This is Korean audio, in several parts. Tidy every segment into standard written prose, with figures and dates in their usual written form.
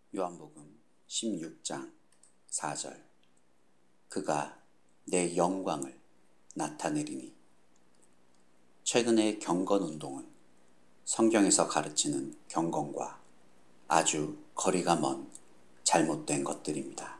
요한복음 16장 4절. 그가 내 영광을 나타내리니. 최근의 경건운동은 성경에서 가르치는 경건과 아주 거리가 먼 잘못된 것들입니다.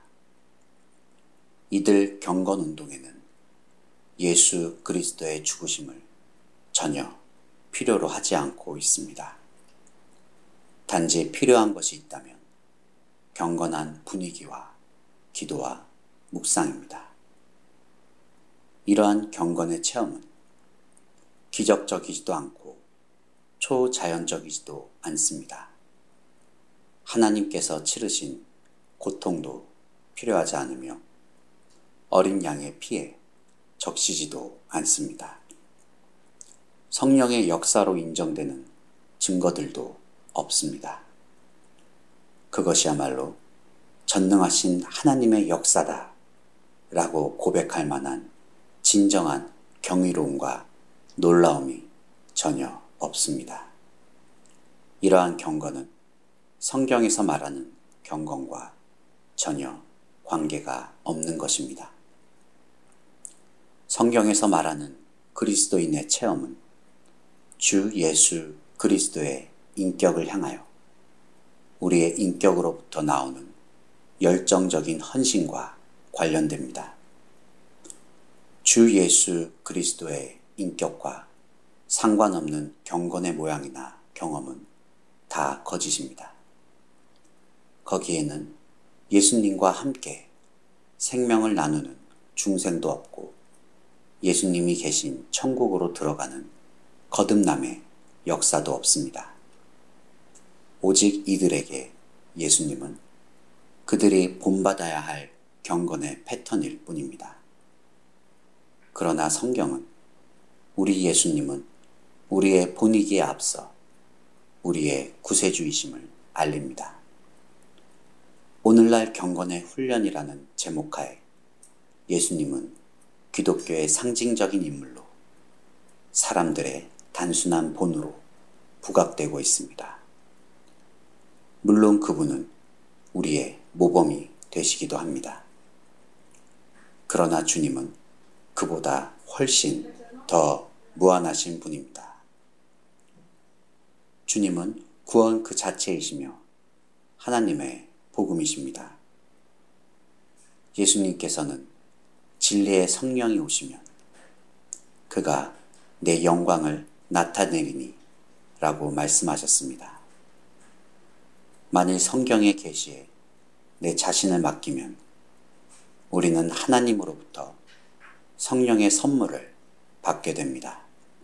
이들 경건운동에는 예수 그리스도의 죽으심을 전혀 필요로 하지 않고 있습니다. 단지 필요한 것이 있다면 경건한 분위기와 기도와 묵상입니다. 이러한 경건의 체험은 기적적이지도 않고 초자연적이지도 않습니다. 하나님께서 치르신 고통도 필요하지 않으며 어린 양의 피에 적시지도 않습니다. 성령의 역사로 인정되는 증거들도 없습니다. 그것이야말로 전능하신 하나님의 역사다 라고 고백할 만한 진정한 경이로움과 놀라움이 전혀 없습니다. 이러한 경건은 성경에서 말하는 경건과 전혀 관계가 없는 것입니다. 성경에서 말하는 그리스도인의 체험은 주 예수 그리스도의 인격을 향하여 우리의 인격으로부터 나오는 열정적인 헌신과 관련됩니다. 주 예수 그리스도의 인격과 상관없는 경건의 모양이나 경험은 다 거짓입니다. 거기에는 예수님과 함께 생명을 나누는 중생도 없고 예수님이 계신 천국으로 들어가는 거듭남의 역사도 없습니다. 오직 이들에게 예수님은 그들이 본받아야 할 경건의 패턴일 뿐입니다. 그러나 성경은 우리 예수님은 우리의 본이기에 앞서 우리의 구세주이심을 알립니다. 오늘날 경건의 훈련이라는 제목하에 예수님은 기독교의 상징적인 인물로 사람들의 단순한 본으로 부각되고 있습니다. 물론 그분은 우리의 모범이 되시기도 합니다. 그러나 주님은 그보다 훨씬 더 무한하신 분입니다. 주님은 구원 그 자체이시며 하나님의 복음이십니다. 예수님께서는 진리의 성령이 오시면 그가 내 영광을 나타내리니 라고 말씀하셨습니다. 만일 성경의 계시에 내 자신을 맡기면 우리는 하나님으로부터 성령의 선물을 받게 됩니다.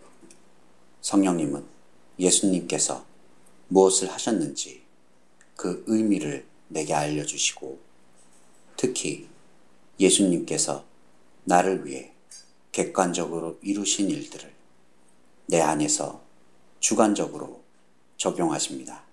성령님은 예수님께서 무엇을 하셨는지 그 의미를 내게 알려주시고 특히 예수님께서 나를 위해 객관적으로 이루신 일들을 내 안에서 주관적으로 적용하십니다.